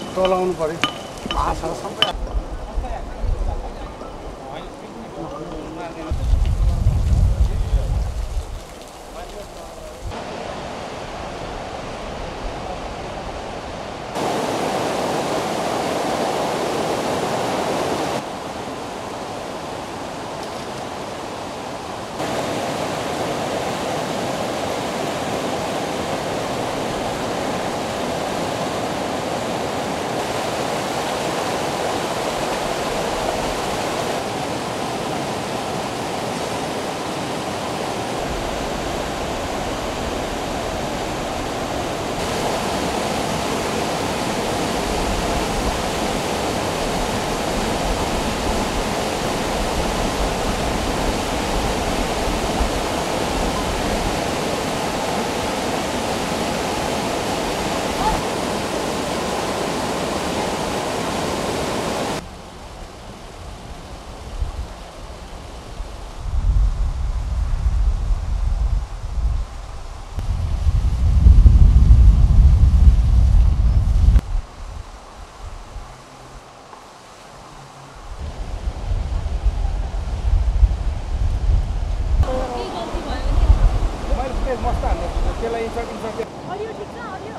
चलाउनु पर्यो भाषा सबै मस्त हाल्नु त्यसलाई इन्सर्ट अडियो ठीक छ अडियो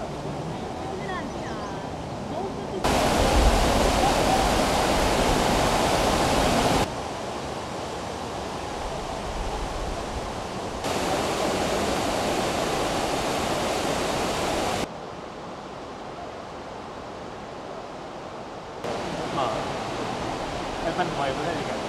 มันบ่อยบ่ได้กัน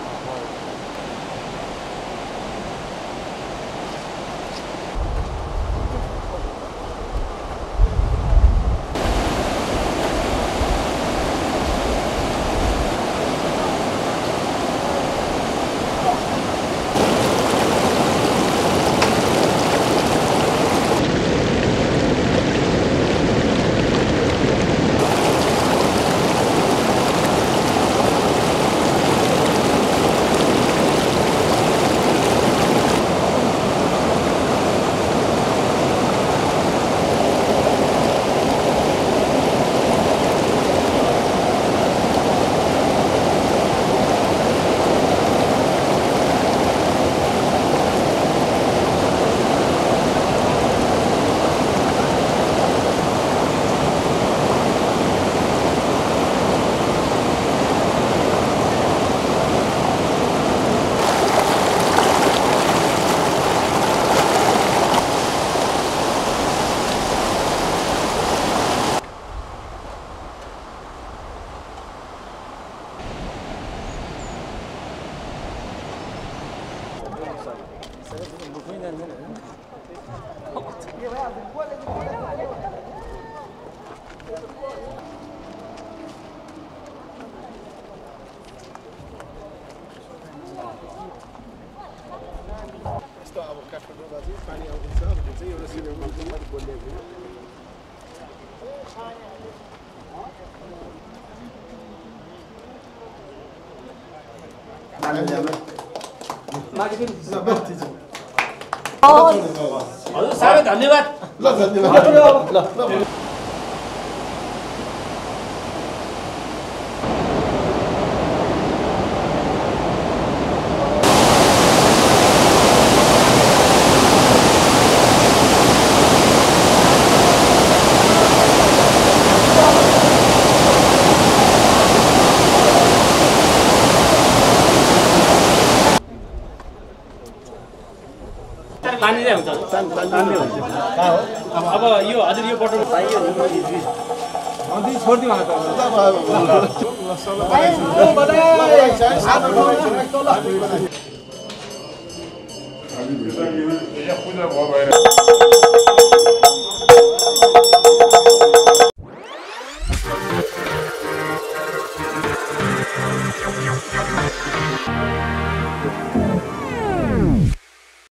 अब काठमाडौँमा चाहिँ पानी आउँदैछ भने चाहिँ एउटा सिनेमा पनि बोलिएको हजुर साह्रै धन्यवाद ल धन्यवाद ल पानी चाहिँ हुन्छ अब यो हजुर यो बटन चाहियो अनि छोड्दिउँ त